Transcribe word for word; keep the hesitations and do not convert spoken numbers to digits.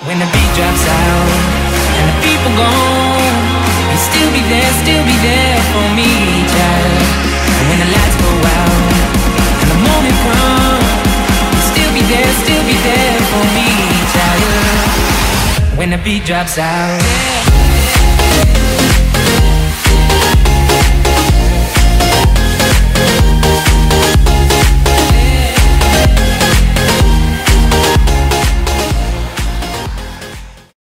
When the beat drops out and the people gone, you'll still be there, still be there for me, child. And when the lights go out and the morning comes, you'll still be there, still be there for me, child. When the beat drops out, yeah.